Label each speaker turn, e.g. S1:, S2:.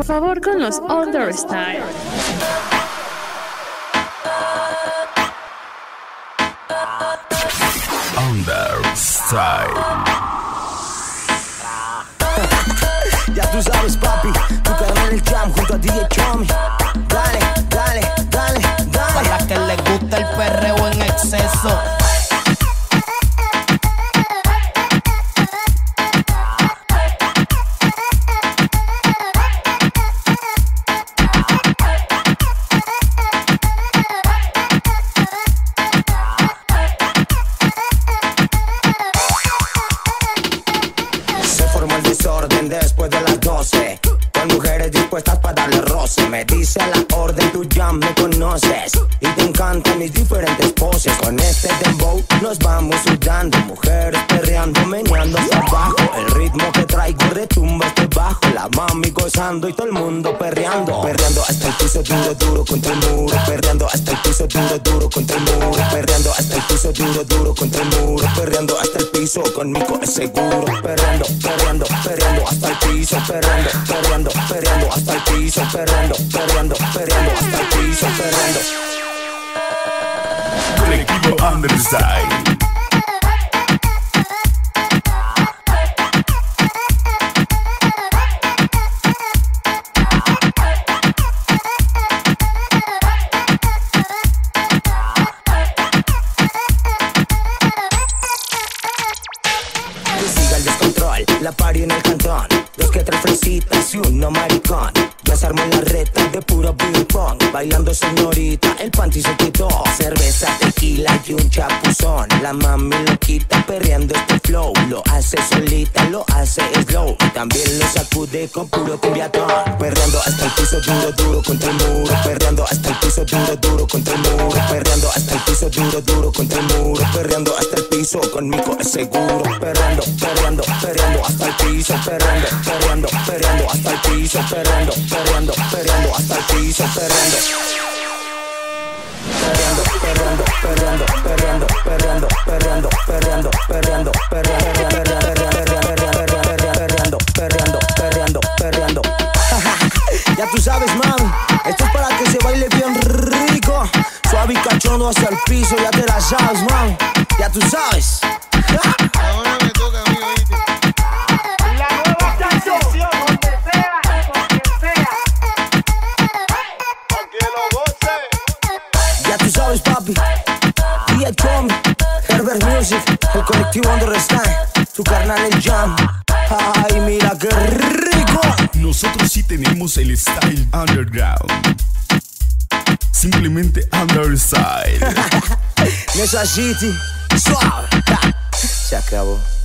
S1: Por favor, con los Understyle.
S2: Understyle.
S3: Ya tú sabes, papi, tu carnal en el jam junto a DJ Chomy. Dale, dale, dale, dale.
S4: Para las que les gusta el perreo en exceso.
S3: Después de las 12, con mujeres dispuestas para darle roce. Me dice la orden, tú ya me conoces y te encantan mis diferentes poses. Con este dembow nos vamos sudando, mujeres perreando, meneando hacia abajo. El ritmo que traigo retumba este bajo, la mami gozando y todo el mundo perreando. Perreando hasta el piso duro, duro contra el muro. Perreando hasta el piso duro, duro contra el muro. Perreando hasta el piso duro, duro contra el muro. Perreando hasta el piso, conmigo es seguro. Perreando, perreando, perreando hasta el piso. Perreando, perreando, perreando hasta el piso. Perreando, perreando, perreando hasta el piso. Perreando.
S2: Colectivo Understyle.
S3: La party en el cantón, 2 que 3 fresitas y uno maricón. Ya se armó la reta de puro ping pong. Bailando señorita, el panty se quitó. Cerveza, tequila y un chapuzón. La mami lo quita perreando este flow. Lo hace solita, lo hace slow. Y también lo sacude con puro cumbiatón. Perreando hasta el piso duro, duro contra el muro. Perreando hasta el piso duro, duro contra el muro. Perreando hasta el piso duro, duro contra el muro. Perreando hasta el piso, conmigo es seguro. Perreando, perreando, perreando hasta el piso. Perreando, perreando, perreando hasta el piso. Perreando, perreando, perreando hasta el piso. Perreando. Perreando, perreando, perreando, perreando, perreando, perreando, perreando, perreando, perreando, perreando, perreando. Ya tú sabes, man, esto es para que se baile bien rico. Suave y cachondo hasta el piso, ya te la sabes, man. Ya tú sabes.
S5: Ahora me toca a mí, oíste.
S3: La nueva canción, donde sea, donde sea.
S5: Pa' que lo goce.
S3: Ya tú sabes, papi. DJ Chomy, Herbert Music, el colectivo Understyle, tu carnal el jam. Ay, mira qué rico.
S2: Nosotros sí tenemos el style underground. Simplemente Understyle.
S3: Mesa City, suave. Se acabó.